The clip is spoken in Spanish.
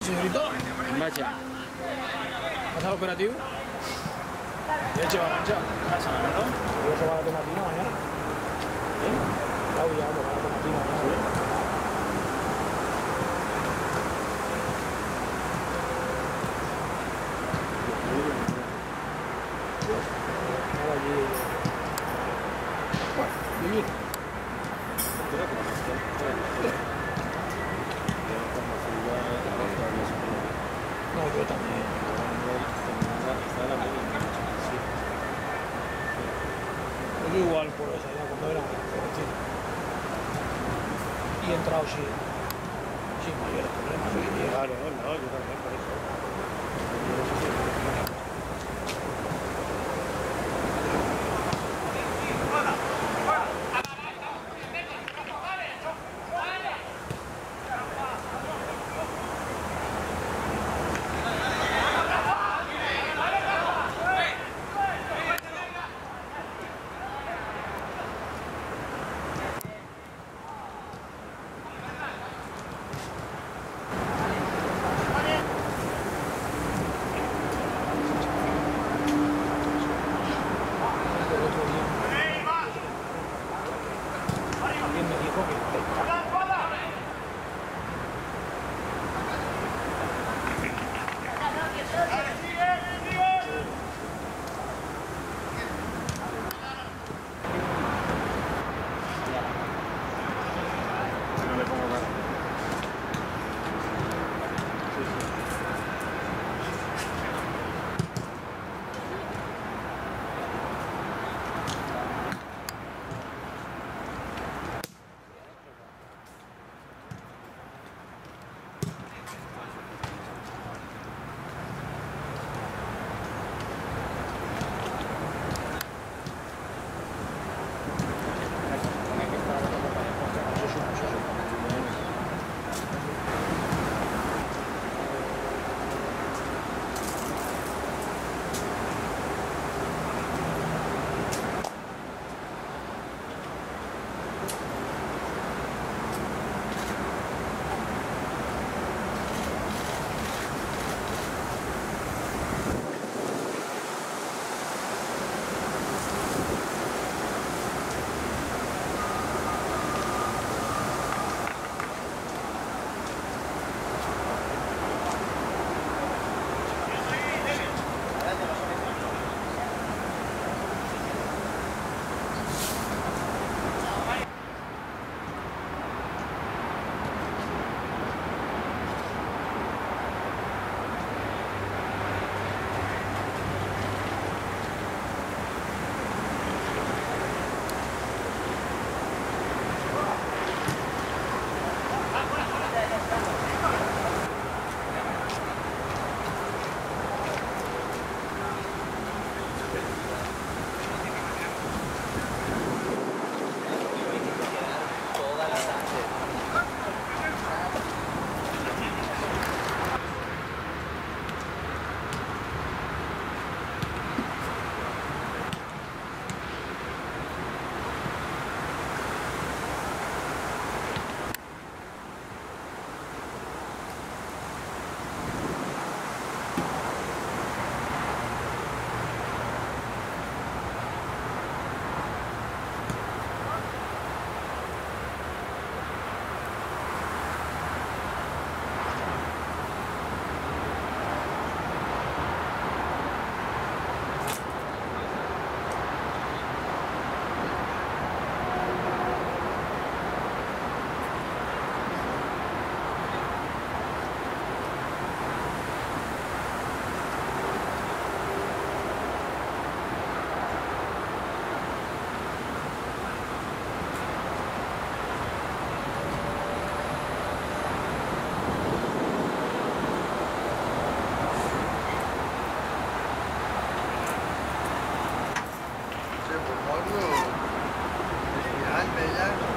señorito? Marcha. ¿Pasa el operativo? De hecho, va a marchar. Pasa, ¿no? ¿Y eso va a la tomatina mañana? ¿Eh? Claudia, va a la tomatina mañana. Vivir. No, yo también. Yo igual por esa edad cuando era jovencito. Y he entrado sin mayores problemas hoy en día. Claro, no, yo también por eso. Alguien me dijo que No le pongo nada. Pablo, al final, bella.